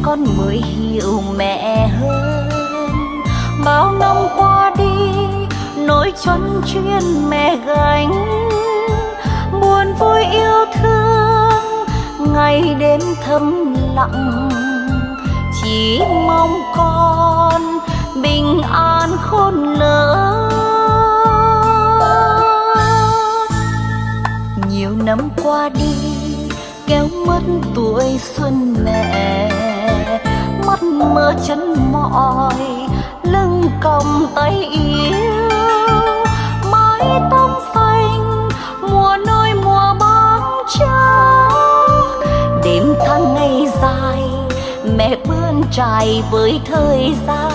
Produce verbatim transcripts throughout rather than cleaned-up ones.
con mới hiểu mẹ hơn. Bao năm qua đi nỗi chân chuyên mẹ gánh, buồn vui yêu thương ngày đêm thầm lặng. Chỉ mong con bình an khôn lớn. Nhiều năm qua đi kéo mất tuổi xuân mẹ, mắt mơ chân mỏi lưng còng tay yếu. Mái tóc xanh mùa nôi mùa bóng trắng, đêm tháng ngày dài mẹ bươn trải với thời gian.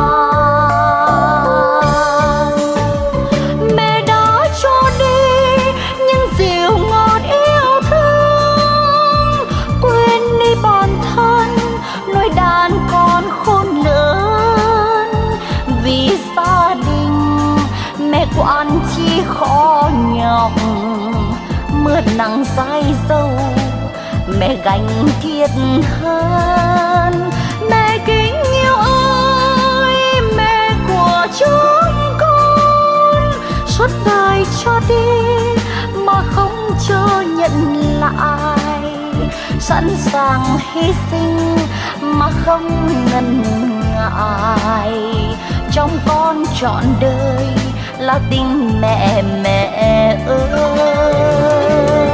Mẹ đã cho đi những dịu ngọt yêu thương, quên đi bản thân nuôi đàn con khôn lớn. Vì gia đình mẹ quản chi khó nhọc, mưa nắng dãi dâu mẹ gánh thiệt hơn. Mẹ kính yêu ơi, mẹ của chúng con, suốt đời cho đi mà không cho nhận lại, sẵn sàng hy sinh mà không ngần ngại. Trong con trọn đời là tình mẹ mẹ ơi.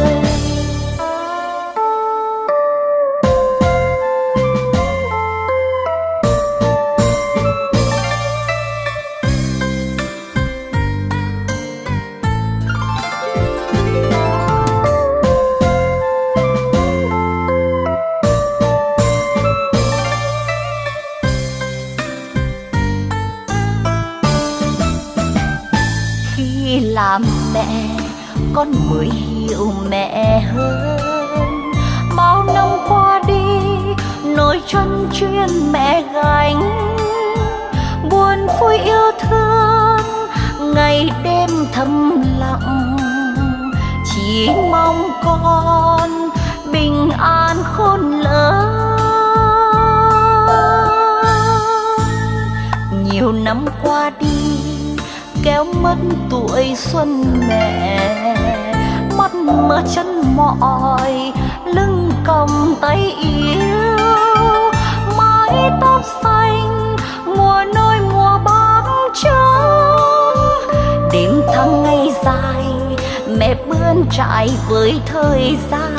Làm mẹ con mới hiểu mẹ hơn. Bao năm qua đi nỗi chân chuyên mẹ gánh, buồn vui yêu thương ngày đêm thầm lặng. Chỉ mong con bình an khôn lớn. Nhiều năm qua đi kéo mất tuổi xuân mẹ, mắt mờ chân mỏi lưng còng tay yếu. Mái tóc xanh mùa nôi mùa bóng trắng, đêm tháng ngày dài mẹ bươn trải với thời gian.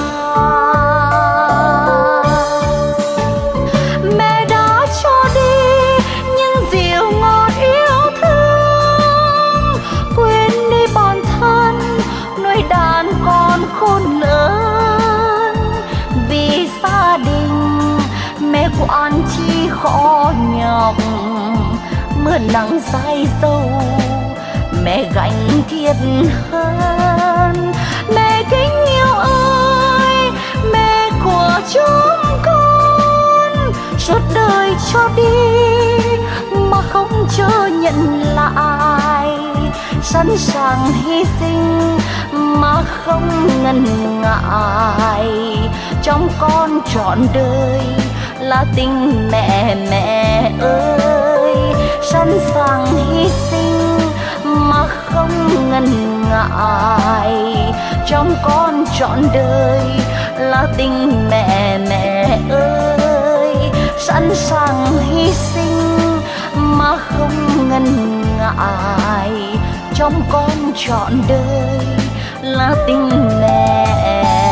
Mẹ đã cho đi những dịu ngọt yêu thương, quên đi bản thân nuôi đàn con khôn lớn. Vì gia đình mẹ quản chi khó nhọc, mưa nắng dãi dâu mẹ gánh thiệt hơn. Mẹ kính yêu ơi, mẹ của chúng con, suốt đời cho đi mà không chờ nhận lại, sẵn sàng hy sinh mà không ngần ngại. Trong con trọn đời là tình mẹ mẹ ơi, sẵn sàng hy sinh mà không ngần ngại. Trong con trọn đời là tình mẹ mẹ ơi, sẵn sàng hy sinh mà không ngần ngại. Trong con trọn đời là tình mẹ